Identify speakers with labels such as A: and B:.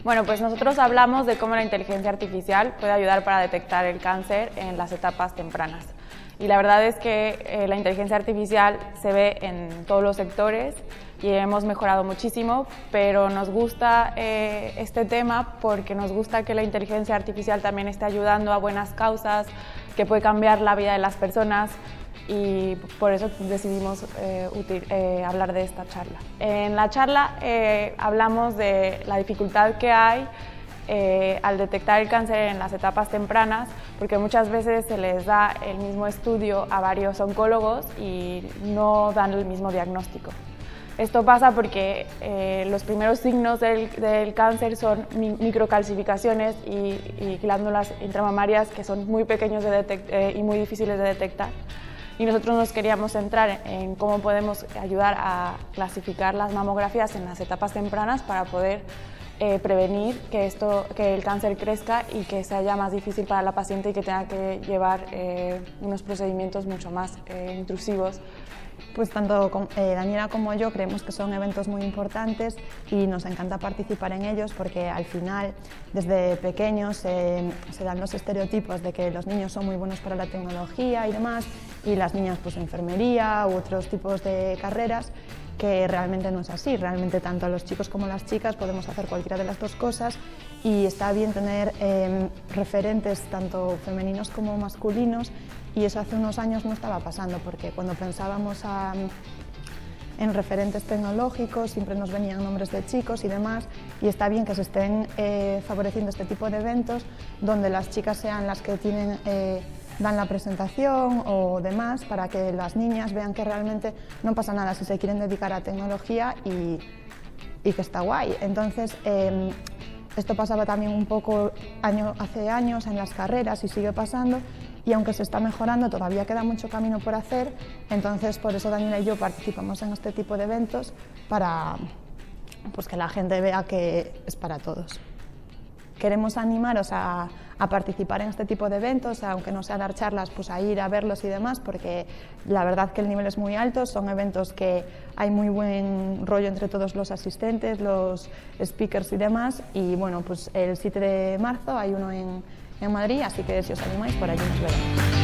A: Bueno, pues nosotros hablamos de cómo la inteligencia artificial puede ayudar para detectar el cáncer en las etapas tempranas. Y la verdad es que la inteligencia artificial se ve en todos los sectores y hemos mejorado muchísimo, pero nos gusta este tema porque nos gusta que la inteligencia artificial también esté ayudando a buenas causas, que puede cambiar la vida de las personas, y por eso decidimos hablar de esta charla. En la charla hablamos de la dificultad que hay al detectar el cáncer en las etapas tempranas, porque muchas veces se les da el mismo estudio a varios oncólogos y no dan el mismo diagnóstico. Esto pasa porque los primeros signos del cáncer son microcalcificaciones y glándulas intramamarias que son muy pequeños y muy difíciles de detectar. Y nosotros nos queríamos centrar en cómo podemos ayudar a clasificar las mamografías en las etapas tempranas para poder prevenir que el cáncer crezca y que sea ya más difícil para la paciente y que tenga que llevar unos procedimientos mucho más intrusivos.
B: Pues tanto Daniela como yo creemos que son eventos muy importantes y nos encanta participar en ellos porque al final desde pequeños se dan los estereotipos de que los niños son muy buenos para la tecnología y demás, y las niñas pues enfermería u otros tipos de carreras, que realmente no es así. Realmente tanto los chicos como las chicas podemos hacer cualquiera de las dos cosas y está bien tener referentes tanto femeninos como masculinos, y eso hace unos años no estaba pasando porque cuando pensábamos en referentes tecnológicos siempre nos venían nombres de chicos y demás, y está bien que se estén favoreciendo este tipo de eventos donde las chicas sean las que dan la presentación o demás, para que las niñas vean que realmente no pasa nada si se quieren dedicar a tecnología y que está guay. Entonces, esto pasaba también un poco hace años en las carreras y sigue pasando, y aunque se está mejorando todavía queda mucho camino por hacer. Entonces por eso Daniela y yo participamos en este tipo de eventos para pues, que la gente vea que es para todos. Queremos animaros a participar en este tipo de eventos, aunque no sea dar charlas, pues a ir a verlos y demás, porque la verdad que el nivel es muy alto, son eventos que hay muy buen rollo entre todos los asistentes, los speakers y demás, y bueno, pues el 7 de marzo hay uno en Madrid, así que si os animáis por allí nos veremos.